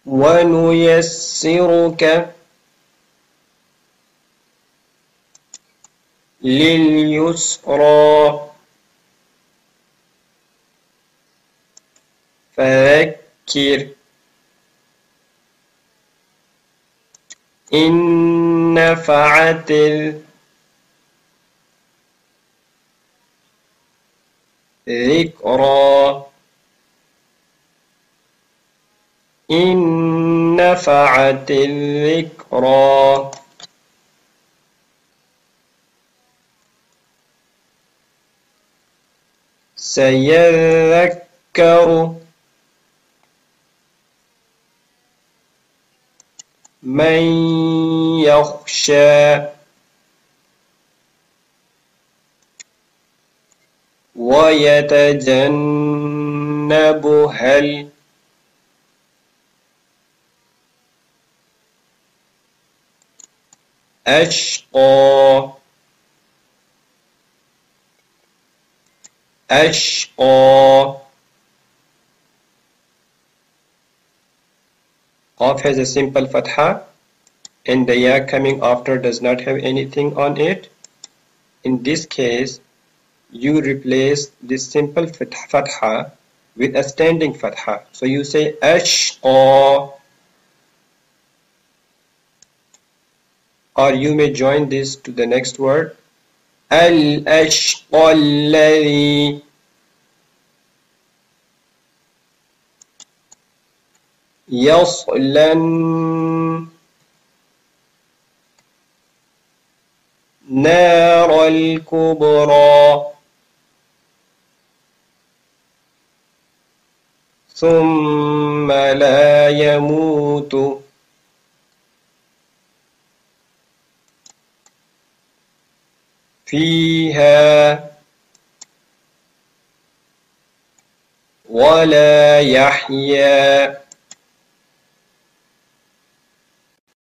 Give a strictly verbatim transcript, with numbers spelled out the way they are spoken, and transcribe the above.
ونيسرك لليسرى فذكر إن نفعت الذكرى إن نفعت الذكرى سيذكر من يخشى ويتجنبها الأشقى أشقى. Qaf has a simple fatha and the ya coming after does not have anything on it. In this case, you replace this simple fatha with a standing fatha. So you say ashqa, or you may join this to the next word al-ashqa alladhi يصلى النار الكبرى ثم لا يموت فيها ولا يحيا.